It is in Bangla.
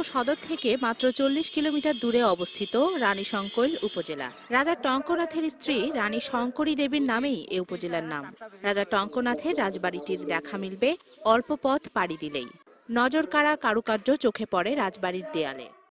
সদর থেকে মাত্র 40 কিলোমিটার দূরে অবস্থিত রানীশঙ্কৈল উপজেলা। রাজা টঙ্কনাথের স্ত্রী রানী শঙ্করী দেবীর নামেই এ উপজেলার নাম। রাজা টঙ্কনাথের রাজবাড়িটির দেখা মিলবে অল্প পথ পাড়ি দিলেই। নজরকাড়া কারুকার্য চোখে পড়ে রাজবাড়ির দেয়ালে।